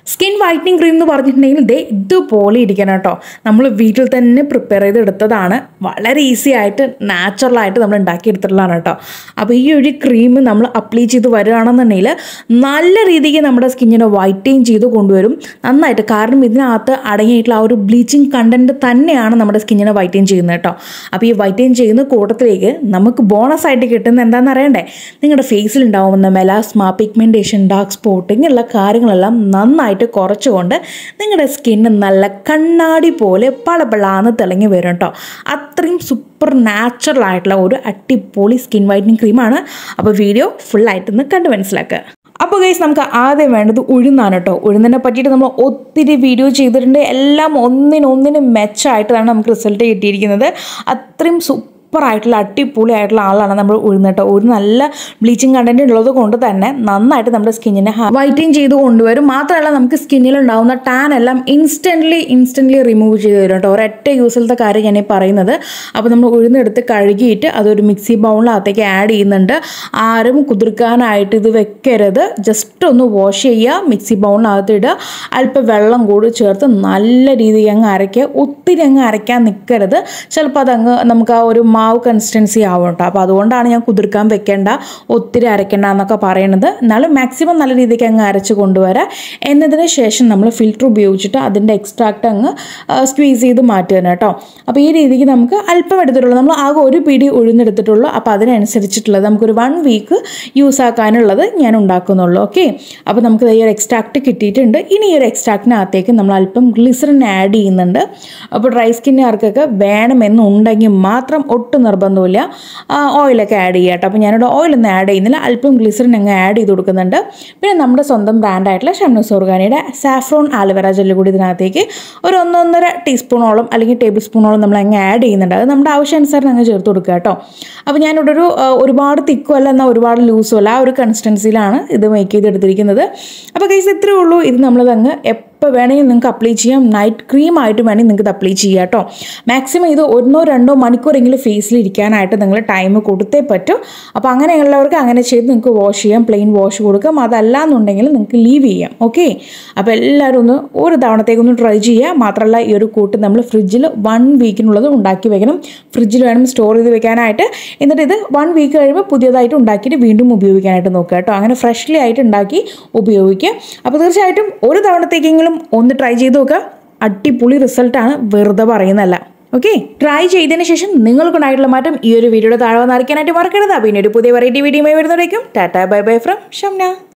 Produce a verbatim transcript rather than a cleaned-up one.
Skin whitening cream എന്ന് പറഞ്ഞിട്ടുണ്ടെങ്കിൽ ദേ ഇതുപോലെ ഇരിക്കണം കേട്ടോ. നമ്മൾ വീട്ടിൽ തന്നെ പ്രിപ്പയർ ചെയ്തെടുത്തതാണ്. വളരെ ഈസി ആയിട്ട് നാച്ചുറലായിട്ട് നമ്മൾ ഉണ്ടാക്കിയെടുത്തിട്ടുള്ളതാണ് കേട്ടോ. അപ്പോൾ ഈ ഒരു ക്രീം നമ്മൾ അപ്ലൈ ചെയ്ത് വരികയാണെന്നുണ്ടെങ്കിൽ നല്ല രീതിക്ക് നമ്മുടെ സ്കിന്നിനെ വൈറ്റൻ ചെയ്ത് കൊണ്ടുവരും നന്നായിട്ട്. കാരണം ഇതിനകത്ത് അടങ്ങിയിട്ടുള്ള ആ ഒരു ബ്ലീച്ചിങ് കണ്ടൻറ്റ് തന്നെയാണ് നമ്മുടെ സ്കിന്നിനെ വൈറ്റൻ ചെയ്യുന്നത് കേട്ടോ. അപ്പോൾ ഈ വൈറ്റൻ ചെയ്യുന്ന കൂട്ടത്തിലേക്ക് നമുക്ക് ബോണസ് ആയിട്ട് കിട്ടുന്ന എന്താണെന്ന് അറിയണ്ടേ? നിങ്ങളുടെ ഫേസിൽ ഉണ്ടാവുന്ന മെലാസ്മ, പിഗ്മെൻറ്റേഷൻ, ഡാർക്ക് സ്പോട്ട് ഇങ്ങനെയുള്ള കാര്യങ്ങളെല്ലാം നന്നായിട്ട് കുറച്ചുകൊണ്ട് നിങ്ങളുടെ സ്കിന്ന് നല്ല കണ്ണാടി പോലെ പളപളാന്ന് തിളങ്ങി വരും കേട്ടോ. അത്രയും സൂപ്പർ നാച്ചുറൽ ആയിട്ടുള്ള ഒരു അടിപൊളി സ്കിൻ വൈറ്റനിങ് ക്രീമാണ്. അപ്പോൾ വീഡിയോ ഫുള്ളായിട്ടൊന്ന് കണ്ട് മനസ്സിലാക്കുക. അപ്പോൾ ഗൈസ്, നമുക്ക് ആദ്യം വേണ്ടത് ഉഴുന്നാണ് കേട്ടോ. ഉഴുന്നിനെ പറ്റിയിട്ട് നമ്മൾ ഒത്തിരി വീഡിയോ ചെയ്തിട്ടുണ്ട്. എല്ലാം ഒന്നിനൊന്നിന് മെച്ചമായിട്ടാണ് നമുക്ക് റിസൾട്ട് കിട്ടിയിരിക്കുന്നത്. അത്രയും സൂപ്പറായിട്ടുള്ള അടിപൊളിയായിട്ടുള്ള ആളാണ് നമ്മൾ ഉഴുന്ന് കേട്ടോ. ഒരു നല്ല ബ്ലീച്ചിങ് കണ്ടൻറ്റ് ഉള്ളത് കൊണ്ട് തന്നെ നന്നായിട്ട് നമ്മുടെ സ്കിന്നിനെ വൈറ്റൻ ചെയ്ത് കൊണ്ടുവരും. മാത്രമല്ല നമുക്ക് സ്കിന്നിൽ ഉണ്ടാകുന്ന ടാൻ എല്ലാം ഇൻസ്റ്റൻ്റ്ലി ഇൻസ്റ്റൻ്റ്ലി റിമൂവ് ചെയ്ത് തരും കേട്ടോ. ഒരൊറ്റ യൂസിലത്തെ കാര്യം ഞാൻ ഈ പറയുന്നത്. അപ്പോൾ നമ്മൾ ഉഴുന്നെടുത്ത് കഴുകിയിട്ട് അതൊരു മിക്സി ബൗളിനകത്തേക്ക് ആഡ് ചെയ്യുന്നുണ്ട്. ആരും കുതിർക്കാനായിട്ട് ഇത് വെക്കരുത്. ജസ്റ്റ് ഒന്ന് വാഷ് ചെയ്യുക, മിക്സി ബൗളിനകത്ത് ഇടുക, അല്പം വെള്ളം കൂടി ചേർത്ത് നല്ല രീതിയിൽ അങ്ങ് അരയ്ക്കുക. ഒത്തിരി അങ്ങ് അരയ്ക്കാൻ നിൽക്കരുത്. ചിലപ്പോൾ അതങ്ങ് നമുക്ക് ആ ഒരു മാവ് കൺസിസ്റ്റൻസി ആവും കേട്ടോ. അപ്പോൾ അതുകൊണ്ടാണ് ഞാൻ കുതിർക്കാൻ വെക്കേണ്ട, ഒത്തിരി അരയ്ക്കേണ്ട എന്നൊക്കെ പറയുന്നത്. എന്നാലും മാക്സിമം നല്ല രീതിക്ക് അങ്ങ് അരച്ച് കൊണ്ടുവരാം. എന്നതിന് ശേഷം നമ്മൾ ഫിൽറ്റർ ഉപയോഗിച്ചിട്ട് അതിൻ്റെ എക്സ്ട്രാക്റ്റ് അങ്ങ് സ്ക്വീസ് ചെയ്ത് മാറ്റുക കേട്ടോ. അപ്പോൾ ഈ രീതിക്ക് നമുക്ക് അല്പം എടുത്തിട്ടുള്ളൂ. നമ്മൾ ആകെ ഒരു പിടി ഉഴുന്നെടുത്തിട്ടുള്ളൂ. അപ്പോൾ അതിനനുസരിച്ചിട്ടുള്ളത് നമുക്കൊരു വൺ വീക്ക് യൂസ് ആക്കാനുള്ളത് ഞാൻ ഉണ്ടാക്കുന്നുള്ളൂ. ഓക്കെ, അപ്പോൾ നമുക്ക് ഈ ഒരു എക്സ്ട്രാക്റ്റ് കിട്ടിയിട്ടുണ്ട്. ഇനി ഈ ഒരു എക്സ്ട്രാക്റ്റിനകത്തേക്ക് നമ്മൾ അല്പം ഗ്ലിസറിൻ ആഡ് ചെയ്യുന്നുണ്ട്. അപ്പോൾ ഡ്രൈ സ്കിന്നുകാർക്കൊക്കെ വേണമെന്നുണ്ടെങ്കിൽ മാത്രം ഒട്ടും നിർബന്ധമില്ല ഓയിലൊക്കെ ആഡ് ചെയ്യുക കേട്ടോ. അപ്പോൾ ഞാനിവിടെ ഓയിലൊന്നും ആഡ് ചെയ്യുന്നില്ല, അല്പം ഗ്ലിസറിൻ അങ്ങ് ആഡ് ചെയ്ത് കൊടുക്കുന്നുണ്ട്. പിന്നെ നമ്മുടെ സ്വന്തം ബ്രാൻഡായിട്ടുള്ള ഷംനൂസ് ഓർഗാനിയുടെ സാഫ്രോൺ ആലോവേര ജെല്ല് കൂടി ഇതിനകത്തേക്ക് ഒരു ഒന്നൊന്നര ടീസ്പൂണോളം അല്ലെങ്കിൽ ടേബിൾ സ്പൂണോളം നമ്മൾ അങ്ങ് ആഡ് ചെയ്യുന്നുണ്ട്. അത് നമ്മുടെ ആവശ്യാനുസരണം അങ്ങ് ചേർത്ത് കൊടുക്കുക കേട്ടോ. അപ്പോൾ ഞാനിവിടെ ഒരു ഒരുപാട് തിക്കും അല്ല എന്നാൽ ഒരുപാട് ലൂസും അല്ല, ആ ഒരു കൺസിസ്റ്റൻസിയിലാണ് ഇത് മേക്ക് ചെയ്തെടുത്തിരിക്കുന്നത്. അപ്പോൾ ഗൈസ് ഇത്രയേ ഉള്ളൂ. ഇത് നമ്മളതങ്ങ് ഇപ്പോൾ വേണമെങ്കിൽ നിങ്ങൾക്ക് അപ്ലൈ ചെയ്യാം. നൈറ്റ് ക്രീം ആയിട്ട് വേണമെങ്കിൽ നിങ്ങൾക്ക് ഇത് അപ്ലൈ ചെയ്യാം കേട്ടോ. മാക്സിമം ഇത് ഒന്നോ രണ്ടോ മണിക്കൂറെങ്കിലും ഫേസിൽ ഇരിക്കാനായിട്ട് നിങ്ങൾ ടൈം കൊടുത്തേ പറ്റും. അപ്പോൾ അങ്ങനെയുള്ളവർക്ക് അങ്ങനെ ചെയ്ത് നിങ്ങൾക്ക് വാഷ് ചെയ്യാം, പ്ലെയിൻ വാഷ് കൊടുക്കാം. അതല്ല എന്നുണ്ടെങ്കിൽ നിങ്ങൾക്ക് ലീവ് ചെയ്യാം. ഓക്കെ, അപ്പോൾ എല്ലാവരും ഒന്ന് ഒരു തവണത്തേക്കൊന്ന് ട്രൈ ചെയ്യുക. മാത്രമല്ല ഈ ഒരു കൂട്ട് നമ്മൾ ഫ്രിഡ്ജിൽ വൺ വീക്കിനുള്ളത് ഉണ്ടാക്കി വെക്കണം. ഫ്രിഡ്ജിൽ വേണം സ്റ്റോർ ചെയ്ത് വെക്കാനായിട്ട്. എന്നിട്ട് ഇത് വൺ വീക്ക് കഴിയുമ്പോൾ പുതിയതായിട്ട് ഉണ്ടാക്കിയിട്ട് വീണ്ടും ഉപയോഗിക്കാനായിട്ട് നോക്കുക കേട്ടോ. അങ്ങനെ ഫ്രഷ്ലി ആയിട്ട് ഉണ്ടാക്കി ഉപയോഗിക്കുക. അപ്പോൾ തീർച്ചയായിട്ടും ഒരു തവണത്തേക്കെങ്കിലും ഒന്ന് ട്രൈ ചെയ്ത് നോക്കുക. അടിപൊളി റിസൾട്ടാണ്, വെറുതെ പറയുന്നതല്ല. ഓക്കെ, ട്രൈ ചെയ്തതിന് ശേഷം നിങ്ങൾക്കുണ്ടായിട്ടുള്ള മാറ്റം ഈ ഒരു വീഡിയോയുടെ താഴെ വന്ന് അറിയിക്കാനായിട്ട് മറക്കരുത്. പിന്നെ ഒരു പുതിയ വെറൈറ്റി വീഡിയോയുമായി വരുന്നവരേക്കും tata bye bye from Shamna.